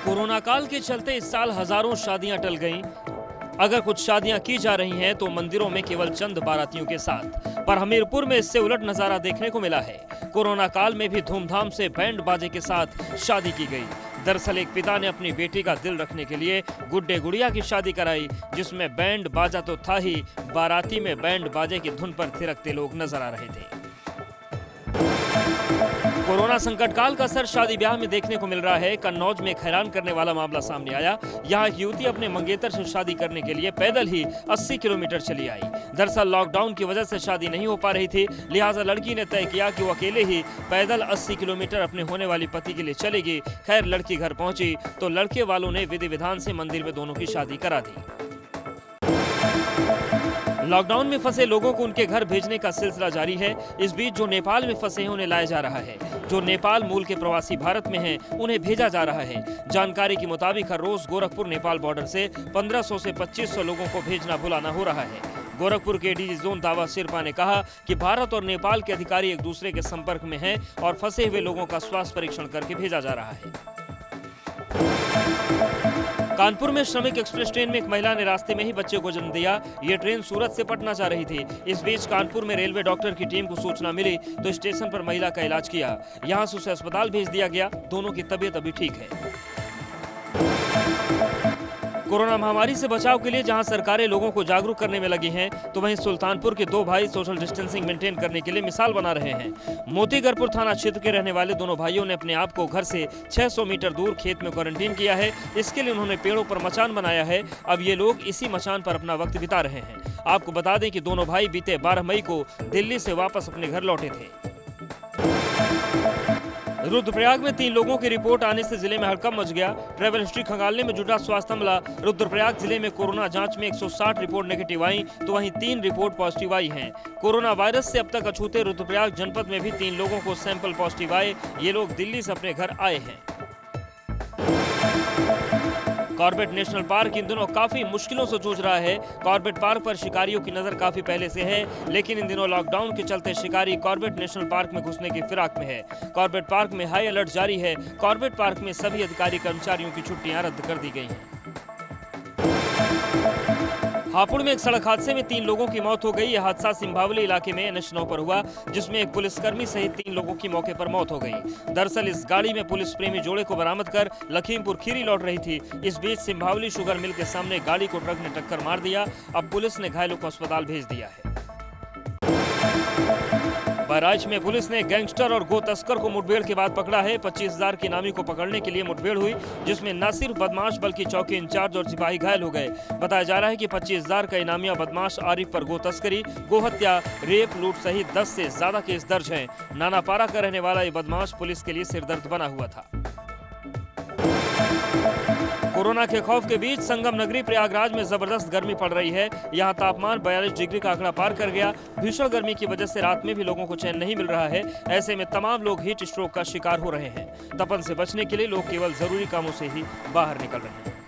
Corona काल के चलते इस साल हजारों शादियां टल गईं। अगर कुछ शादियां की जा रही हैं तो मंदिरों में केवल चंद बारातियों के साथ, पर हमीरपुर में इससे उलट नजारा देखने को मिला है। कोरोना काल में भी धूमधाम से बैंड बाजे के साथ शादी की गई। दरअसल एक पिता ने अपनी बेटी का दिल रखने के लिए गुड्डे गुड़िया की शादी कराई, जिसमें बैंड बाजा तो था ही, बाराती में बैंड बाजे की धुन पर थिरकते लोग नजर आ रहे थे। कोरोना संकट काल का असर शादी ब्याह में देखने को मिल रहा है। कन्नौज में एक हैरान करने वाला मामला सामने आया। यहाँ एक युवती अपने मंगेतर से शादी करने के लिए पैदल ही 80 किलोमीटर चली आई। दरअसल लॉकडाउन की वजह से शादी नहीं हो पा रही थी, लिहाजा लड़की ने तय किया कि वो अकेले ही पैदल 80 किलोमीटर अपने होने वाली पति के लिए चलेगी। खैर लड़की घर पहुंची तो लड़के वालों ने विधि विधान से मंदिर में दोनों की शादी करा दी। लॉकडाउन में फंसे लोगों को उनके घर भेजने का सिलसिला जारी है। इस बीच जो नेपाल में फंसे हैं उन्हें लाया जा रहा है। जो नेपाल मूल के प्रवासी भारत में हैं उन्हें भेजा जा रहा है। जानकारी के मुताबिक हर रोज गोरखपुर नेपाल बॉर्डर से 1500 से 2500 लोगों को भेजना बुलाना हो रहा है। गोरखपुर के डीजी जोन दावा शेरपा ने कहा कि भारत और नेपाल के अधिकारी एक दूसरे के संपर्क में हैं और फंसे हुए लोगों का स्वास्थ्य परीक्षण करके भेजा जा रहा है। कानपुर में श्रमिक एक्सप्रेस ट्रेन में एक महिला ने रास्ते में ही बच्चे को जन्म दिया। ये ट्रेन सूरत से पटना जा रही थी। इस बीच कानपुर में रेलवे डॉक्टर की टीम को सूचना मिली तो स्टेशन पर महिला का इलाज किया। यहां से उसे अस्पताल भेज दिया गया। दोनों की तबीयत अभी ठीक है। कोरोना महामारी से बचाव के लिए जहां सरकारें लोगों को जागरूक करने में लगी हैं, तो वहीं सुल्तानपुर के दो भाई सोशल डिस्टेंसिंग मेंटेन करने के लिए मिसाल बना रहे हैं। मोतीगरपुर थाना क्षेत्र के रहने वाले दोनों भाइयों ने अपने आप को घर से 600 मीटर दूर खेत में क्वारंटीन किया है। इसके लिए उन्होंने पेड़ों पर मचान बनाया है। अब ये लोग इसी मचान पर अपना वक्त बिता रहे हैं। आपको बता दें कि दोनों भाई बीते 12 मई को दिल्ली से वापस अपने घर लौटे थे। रुद्रप्रयाग में 3 लोगों की रिपोर्ट आने से जिले में हड़कंप मच गया। ट्रैवल हिस्ट्री खंगालने में जुटा स्वास्थ्य अमला। रुद्रप्रयाग जिले में कोरोना जांच में 160 रिपोर्ट नेगेटिव आई तो वहीं 3 रिपोर्ट पॉजिटिव आई हैं। कोरोना वायरस से अब तक अछूते रुद्रप्रयाग जनपद में भी 3 लोगों को सैंपल पॉजिटिव आए। ये लोग दिल्ली से अपने घर आए हैं। कॉर्बेट नेशनल पार्क इन दिनों काफी मुश्किलों से जूझ रहा है। कॉर्बेट पार्क पर शिकारियों की नजर काफी पहले से है, लेकिन इन दिनों लॉकडाउन के चलते शिकारी कॉर्बेट नेशनल पार्क में घुसने की फिराक में है। कॉर्बेट पार्क में हाई अलर्ट जारी है। कॉर्बेट पार्क में सभी अधिकारी कर्मचारियों की छुट्टियां रद्द कर दी गई हैं। हापुड़ में एक सड़क हादसे में 3 लोगों की मौत हो गई। यह हादसा सिंभावली इलाके में NH9 पर हुआ, जिसमें एक पुलिसकर्मी सहित 3 लोगों की मौके पर मौत हो गई। दरअसल इस गाड़ी में पुलिस प्रेमी जोड़े को बरामद कर लखीमपुर खीरी लौट रही थी। इस बीच सिंभावली शुगर मिल के सामने गाड़ी को ट्रक ने टक्कर मार दिया। अब पुलिस ने घायलों को अस्पताल भेज दिया है। बहराइच में पुलिस ने गैंगस्टर और गो तस्कर को मुठभेड़ के बाद पकड़ा है। 25,000 के इनामी को पकड़ने के लिए मुठभेड़ हुई, जिसमें न सिर्फ बदमाश बल्कि चौकी इंचार्ज और सिपाही घायल हो गए। बताया जा रहा है कि 25,000 का इनामिया बदमाश आरिफ पर गो तस्करी, गो हत्या, रेप, लूट सहित 10 से ज्यादा केस दर्ज हैं। नानापारा का रहने वाला ये बदमाश पुलिस के लिए सिरदर्द बना हुआ था। कोरोना के खौफ के बीच संगम नगरी प्रयागराज में जबरदस्त गर्मी पड़ रही है। यहाँ तापमान 42 डिग्री का आंकड़ा पार कर गया। भीषण गर्मी की वजह से रात में भी लोगों को चैन नहीं मिल रहा है। ऐसे में तमाम लोग हीट स्ट्रोक का शिकार हो रहे हैं। तपन से बचने के लिए लोग केवल जरूरी कामों से ही बाहर निकल रहे हैं।